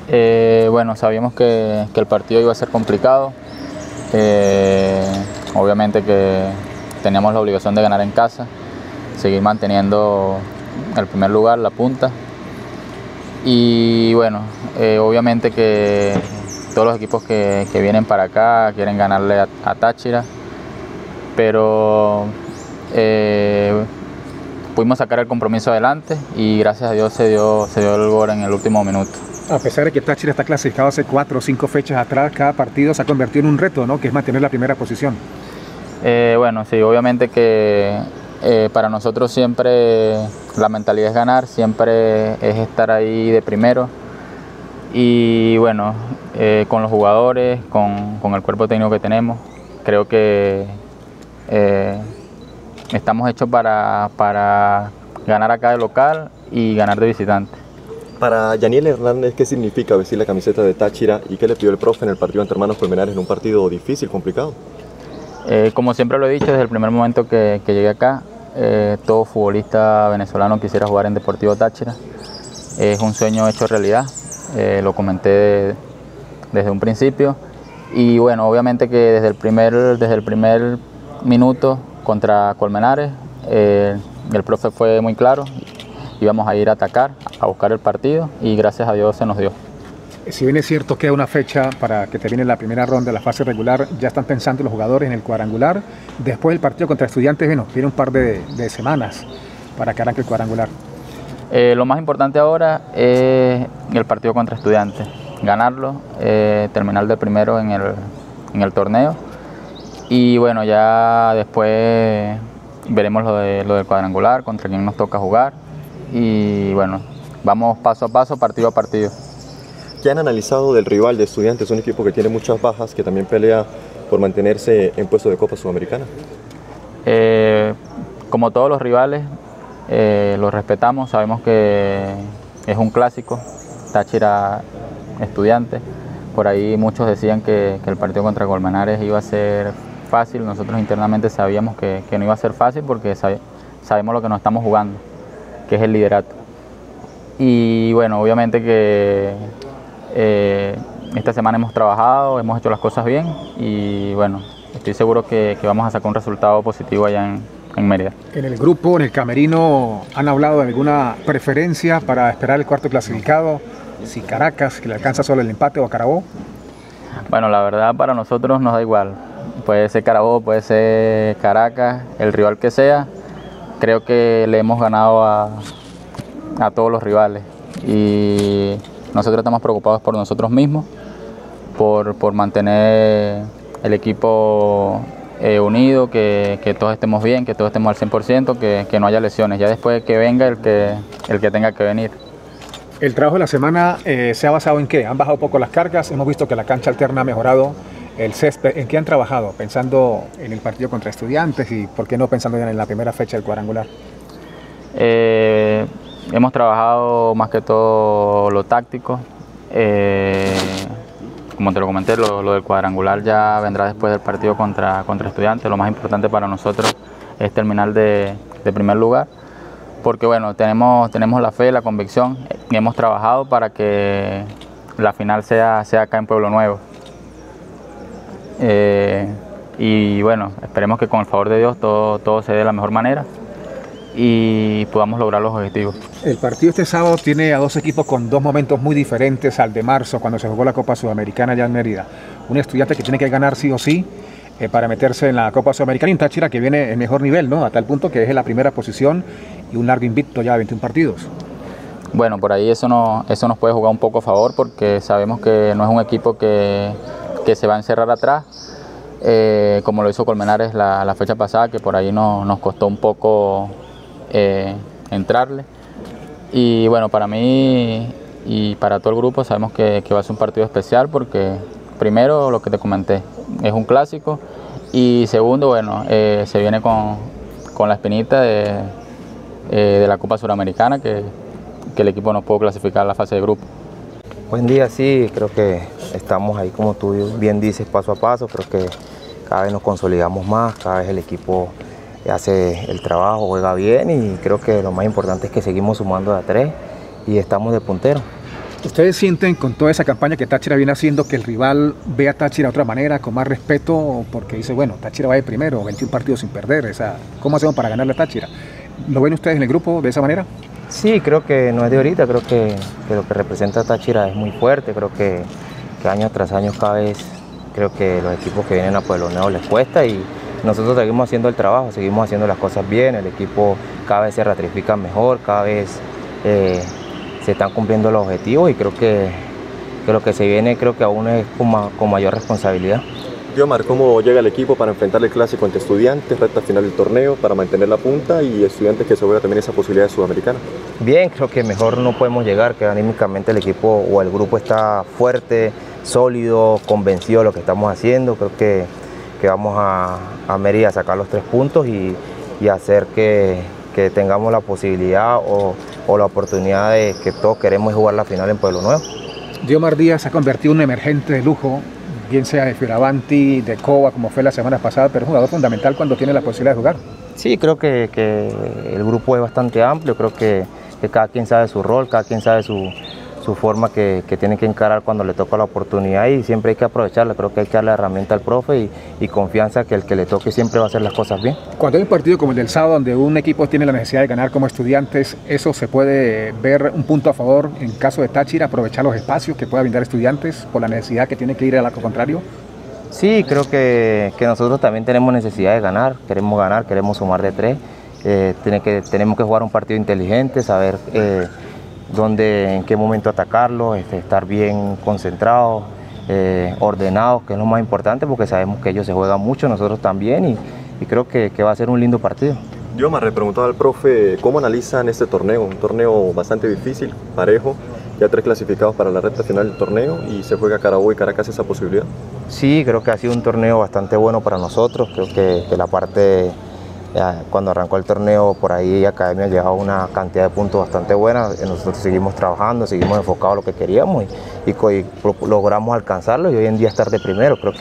Bueno, sabíamos que el partido iba a ser complicado. Obviamente que teníamos la obligación de ganar en casa, seguir manteniendo el primer lugar, la punta. Y bueno, obviamente que todos los equipos que vienen para acá quieren ganarle a Táchira, pero pudimos sacar el compromiso adelante y gracias a Dios se dio el gol en el último minuto. A pesar de que Táchira está clasificado hace 4 o 5 fechas atrás, cada partido se ha convertido en un reto, ¿no? Que es mantener la primera posición. Bueno, sí, obviamente que para nosotros siempre la mentalidad es ganar, siempre es estar ahí de primero. Y bueno, con los jugadores, con el cuerpo técnico que tenemos, creo que estamos hechos para ganar acá de local y ganar de visitante. Para Yaniel Hernández, ¿qué significa vestir la camiseta de Táchira y qué le pidió el profe en el partido ante Hermanos Colmenares en un partido difícil, complicado? Como siempre lo he dicho desde el primer momento que llegué acá, todo futbolista venezolano quisiera jugar en Deportivo Táchira. Es un sueño hecho realidad, lo comenté desde un principio. Y bueno, obviamente que desde el primer minuto contra Colmenares, el profe fue muy claro. Íbamos a ir a atacar, a buscar el partido y gracias a Dios se nos dio. Si bien es cierto que hay una fecha para que termine la primera ronda de la fase regular, ya están pensando los jugadores en el cuadrangular. Después del partido contra Estudiantes, bueno, tiene un par de semanas para que arranque el cuadrangular. Lo más importante ahora es el partido contra Estudiantes, ganarlo, terminar de primero en el torneo y bueno, ya después veremos lo del cuadrangular, contra quién nos toca jugar. Y bueno, vamos paso a paso, partido a partido. ¿Qué han analizado del rival de Estudiantes? Un equipo que tiene muchas bajas, que también pelea por mantenerse en puesto de Copa Sudamericana. Como todos los rivales, los respetamos, sabemos que es un clásico, Táchira Estudiantes. Por ahí muchos decían que el partido contra Colmenares iba a ser fácil, nosotros internamente sabíamos que no iba a ser fácil porque sabemos lo que nos estamos jugando, que es el liderato. Y bueno, obviamente que esta semana hemos trabajado, hemos hecho las cosas bien y bueno, estoy seguro que vamos a sacar un resultado positivo allá en Mérida. En el grupo, en el camerino, ¿han hablado de alguna preferencia para esperar el cuarto clasificado? Si Caracas, que le alcanza solo el empate, o a Carabobo. Bueno, la verdad para nosotros nos da igual. Puede ser Carabobo, puede ser Caracas, el rival que sea. Creo que le hemos ganado a todos los rivales y nosotros estamos preocupados por nosotros mismos, por mantener el equipo unido, que todos estemos bien, que todos estemos al 100%, que no haya lesiones. Ya después que venga el que tenga que venir. El trabajo de la semana se ha basado en qué? ¿Han bajado un poco las cargas? Hemos visto que la cancha alterna ha mejorado, el césped. ¿En qué han trabajado? Pensando en el partido contra Estudiantes y por qué no pensando ya en la primera fecha del cuadrangular. Hemos trabajado más que todo lo táctico. Como te lo comenté, lo del cuadrangular ya vendrá después del partido contra Estudiantes. Lo más importante para nosotros es terminar de primer lugar, porque bueno, tenemos la fe, la convicción y hemos trabajado para que la final sea acá en Pueblo Nuevo. Y bueno, esperemos que con el favor de Dios todo se dé de la mejor manera y podamos lograr los objetivos. El partido este sábado tiene a dos equipos con dos momentos muy diferentes al de marzo, cuando se jugó la Copa Sudamericana allá en Mérida. Un Estudiante que tiene que ganar sí o sí para meterse en la Copa Sudamericana, y un Táchira que viene en mejor nivel, ¿no? A tal punto que es en la primera posición y un largo invicto ya de 21 partidos. Bueno, por ahí eso nos puede jugar un poco a favor porque sabemos que no es un equipo que se va a encerrar atrás, como lo hizo Colmenares la fecha pasada, que por ahí nos costó un poco entrarle. Y bueno, para mí y para todo el grupo sabemos que va a ser un partido especial porque primero lo que te comenté, es un clásico y segundo, bueno, se viene con la espinita de la Copa Suramericana que el equipo no pudo clasificar a la fase de grupo. Buen día, sí, creo que estamos ahí como tú bien dices, paso a paso, creo que cada vez nos consolidamos más, cada vez el equipo hace el trabajo, juega bien y creo que lo más importante es que seguimos sumando de a 3 y estamos de puntero. ¿Ustedes sienten con toda esa campaña que Táchira viene haciendo que el rival ve a Táchira de otra manera, con más respeto, porque dice, bueno, Táchira va de primero, 21 partidos sin perder, ¿cómo hacemos para ganarle a Táchira? ¿Lo ven ustedes en el grupo de esa manera? Sí, creo que no es de ahorita, creo que lo que representa Táchira es muy fuerte, creo que año tras año cada vez creo que los equipos que vienen a Pueblo Nuevo les cuesta y nosotros seguimos haciendo el trabajo, seguimos haciendo las cosas bien, el equipo cada vez se ratifica mejor, cada vez se están cumpliendo los objetivos y creo que lo que se viene creo que aún es con mayor responsabilidad. Diomar, ¿cómo llega el equipo para enfrentar el clásico ante Estudiantes, recta final del torneo, para mantener la punta y Estudiantes que se juega también esa posibilidad de Sudamericana? Bien, creo que mejor no podemos llegar, que anímicamente el equipo o el grupo está fuerte, sólido, convencido de lo que estamos haciendo. Creo que vamos a Mérida a sacar los 3 puntos y hacer que tengamos la posibilidad o la oportunidad de que todos queremos jugar la final en Pueblo Nuevo. Diomar Díaz se ha convertido en un emergente de lujo, bien sea de Fioravanti, de Cova, como fue la semana pasada, pero es un jugador fundamental cuando tiene la posibilidad de jugar. Sí, creo que el grupo es bastante amplio, creo que cada quien sabe su rol, cada quien sabe su forma que tiene que encarar cuando le toca la oportunidad y siempre hay que aprovecharla, creo que hay que darle la herramienta al profe y confianza que el que le toque siempre va a hacer las cosas bien. Cuando hay un partido como el del sábado donde un equipo tiene la necesidad de ganar como Estudiantes, ¿eso se puede ver un punto a favor en caso de Táchira, aprovechar los espacios que pueda brindar Estudiantes por la necesidad que tiene que ir al arco contrario? Sí, creo que nosotros también tenemos necesidad de ganar, queremos sumar de 3, tenemos que jugar un partido inteligente, saber en qué momento atacarlo, estar bien concentrados, ordenados, que es lo más importante porque sabemos que ellos se juegan mucho, nosotros también y creo que va a ser un lindo partido. Diomar, le preguntaba al profe, ¿cómo analizan este torneo? Un torneo bastante difícil, parejo, ya 3 clasificados para la recta final del torneo y se juega Carabobo y Caracas esa posibilidad. Sí, creo que ha sido un torneo bastante bueno para nosotros, creo que la parte... Cuando arrancó el torneo por ahí Academia llevaba una cantidad de puntos bastante buena, nosotros seguimos trabajando, seguimos enfocados en lo que queríamos y logramos alcanzarlo y hoy en día estar de primero. Creo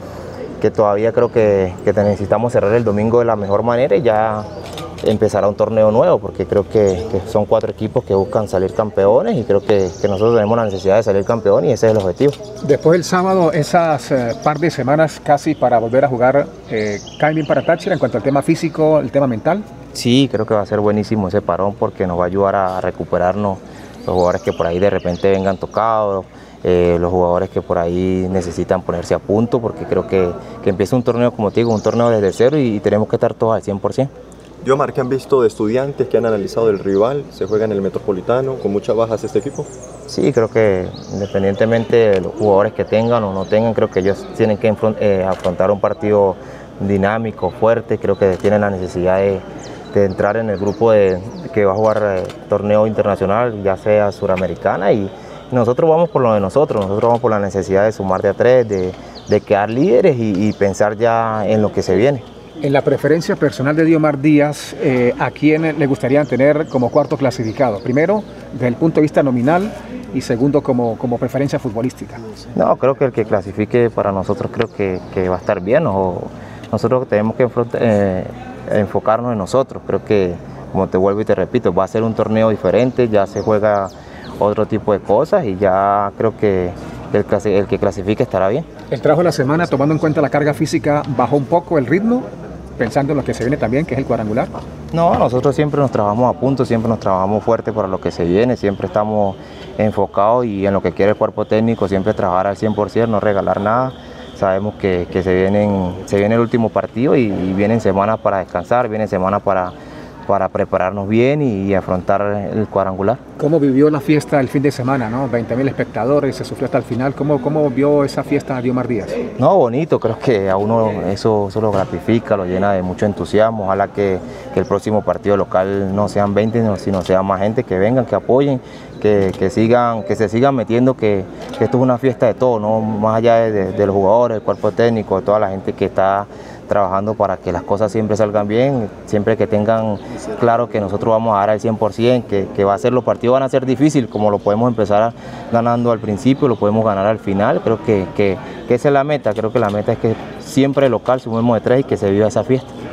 que todavía creo que necesitamos cerrar el domingo de la mejor manera y ya empezará un torneo nuevo porque creo que son 4 equipos que buscan salir campeones y creo que nosotros tenemos la necesidad de salir campeón y ese es el objetivo. Después del sábado, esas par de semanas casi para volver a jugar, ¿caen bien para Táchira en cuanto al tema físico, el tema mental? Sí, creo que va a ser buenísimo ese parón porque nos va a ayudar a recuperarnos los jugadores que por ahí de repente vengan tocados, los jugadores que por ahí necesitan ponerse a punto porque creo que empieza un torneo, como te digo, un torneo desde cero y tenemos que estar todos al 100%. Diomar, ¿qué han visto de Estudiantes, que han analizado del rival? ¿Se juega en el Metropolitano con muchas bajas este equipo? Sí, creo que independientemente de los jugadores que tengan o no tengan, creo que ellos tienen que afrontar un partido dinámico, fuerte, creo que tienen la necesidad de entrar en el grupo que va a jugar torneo internacional, ya sea suramericana y nosotros vamos por lo de nosotros vamos por la necesidad de sumar de a 3, de quedar líderes y pensar ya en lo que se viene. En la preferencia personal de Diomar Díaz, ¿a quién le gustaría tener como cuarto clasificado? Primero, desde el punto de vista nominal y segundo, como preferencia futbolística. No, creo que el que clasifique para nosotros creo que va a estar bien. Nosotros tenemos que enfocarnos en nosotros. Creo que, como te vuelvo y te repito, va a ser un torneo diferente, ya se juega otro tipo de cosas y ya creo que el que clasifique estará bien. El trabajo de la semana, tomando en cuenta la carga física, ¿bajó un poco el ritmo? Pensando en lo que se viene también, que es el cuadrangular. No, nosotros siempre nos trabajamos a punto, siempre nos trabajamos fuerte para lo que se viene, siempre estamos enfocados y en lo que quiere el cuerpo técnico, siempre trabajar al 100%, no regalar nada. Sabemos que se viene el último partido y vienen semanas para descansar, vienen semanas para prepararnos bien y afrontar el cuadrangular. ¿Cómo vivió la fiesta el fin de semana, ¿no? 20.000 espectadores, se sufrió hasta el final. ¿Cómo vio esa fiesta Diomar Díaz? No, bonito, creo que a uno eso lo gratifica, lo llena de mucho entusiasmo. Ojalá que el próximo partido local no sean 20, sino sea más gente, que vengan, que apoyen, que se sigan metiendo, que esto es una fiesta de todo, ¿no? Más allá de los jugadores, del cuerpo técnico, de toda la gente que está trabajando para que las cosas siempre salgan bien, siempre que tengan claro que nosotros vamos a dar al 100%, que va a ser, los partidos van a ser difíciles, como lo podemos empezar ganando al principio, lo podemos ganar al final. Creo que esa es la meta, creo que la meta es que siempre local sumemos de 3 y que se viva esa fiesta.